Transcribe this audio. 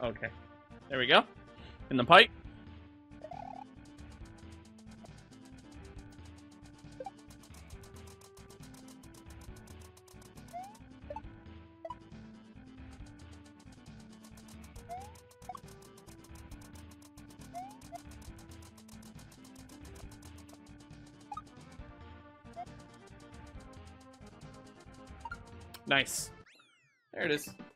Okay. There we go. In the pipe. Nice. There it is.